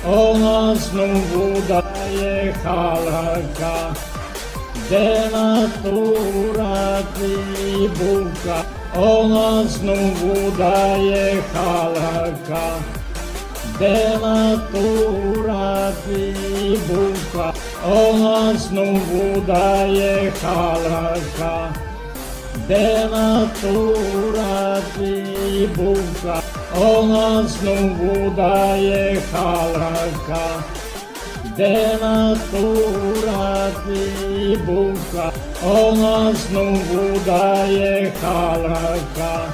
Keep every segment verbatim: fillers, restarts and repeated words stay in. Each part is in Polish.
Ona znowu daje halaka, denatura i bułka. Ona znowu daje halaka, denatura i bułka. Ona znowu daje halaka, denatura i bułka. Ona znowu daje halaka, denatura i bułka. Ona znowu daje halaka,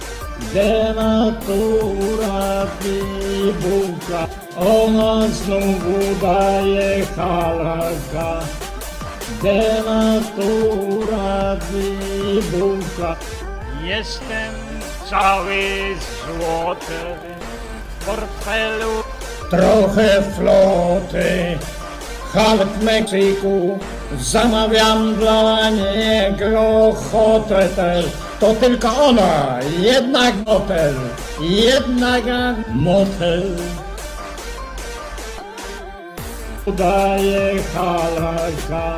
denatura i bułka. Ona znowu daje halaka, denatura i bułka. Jestem cały złoty w portfelu. Trochę floty, Hulk w Meksyku. Zamawiam dla niego hotel. To tylko ona, jednak motel, jednak motel. Daje halaka,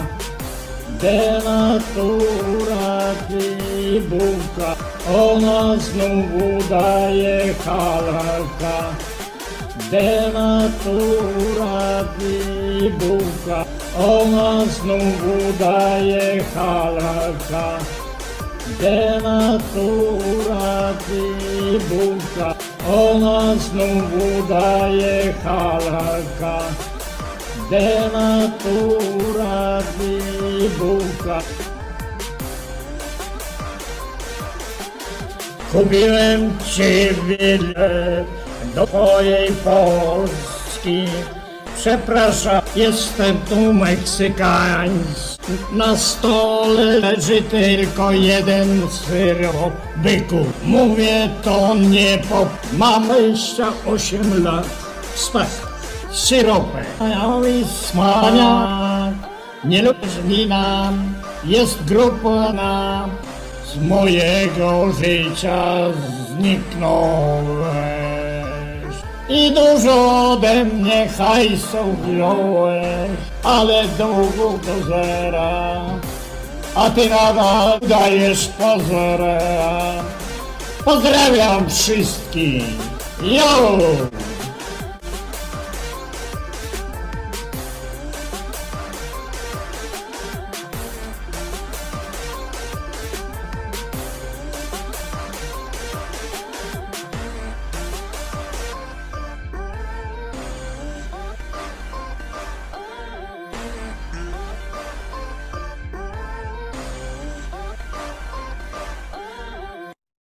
denatura i bułka. Ona znowu daje halaka, denatura i bułka. Ona znowu daje halaka, denatura i bułka. Ona znowu daje halaka, denatura i bułka. Kupiłem ci bilet do twojej Polski. Przepraszam, jestem tu Meksykański. Na stole leży tylko jeden syrop, byku. Mówię to nie pop. Mam dwadzieścia osiem lat. Smak syropem. Mały smak. Nie lubisz wina. Jest grupa z mojego życia zniknąłeś i dużo ode mnie hajsu wziąłeś, ale długo do zera, a ty nadal dajesz pozora. Pozdrawiam wszystkich. Jo!